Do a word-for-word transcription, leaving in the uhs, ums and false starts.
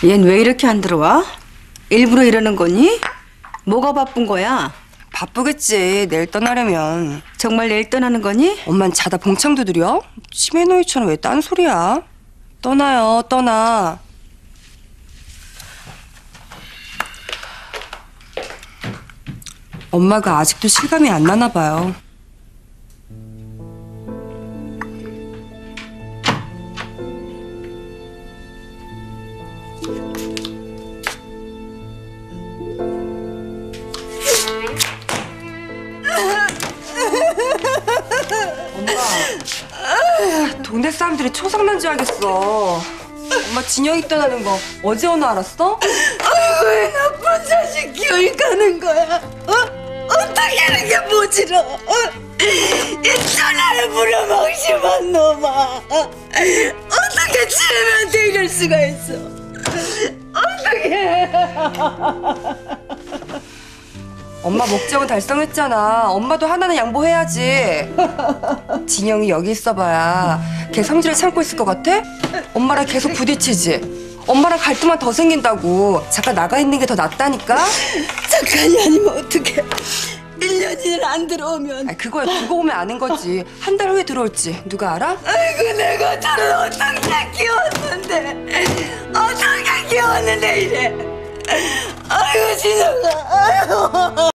얜 왜 이렇게 안 들어와? 일부러 이러는 거니? 뭐가 바쁜 거야? 바쁘겠지. 내일 떠나려면. 정말 내일 떠나는 거니? 엄만 자다 봉창 두드려? 치매노이처럼 왜 딴소리야? 떠나요, 떠나. 엄마가 아직도 실감이 안 나나 봐요. 엄마, 동네 사람들이 초상난 줄 알겠어. 엄마 진영이 떠나는 거 어제 오늘 알았어? 아이고, 왜 나쁜 자식 교육하는 거야? 어? 어떻게 이렇게 모질어? 어? 이 전화를 부려먹심한 놈아. 어? 어떻게 지혜한테 이럴 수가 있어? 어떻게? 엄마 목적은 달성했잖아. 엄마도 하나는 양보해야지. 진영이 여기 있어봐야 걔 성질을 참고 있을 것 같아? 엄마랑 계속 부딪히지. 엄마랑 갈등만 더 생긴다고. 잠깐 나가 있는 게 더 낫다니까? 잠깐이 아니면 어떡해? 일 년이나 안 들어오면. 아니, 그거야 두고 오면 아는 거지. 한 달 후에 들어올지 누가 알아? 아이고, 내가 저를 어떻게 키웠는데. 어떻게 키웠는데 이래. 아이고, 진영아. 아이고.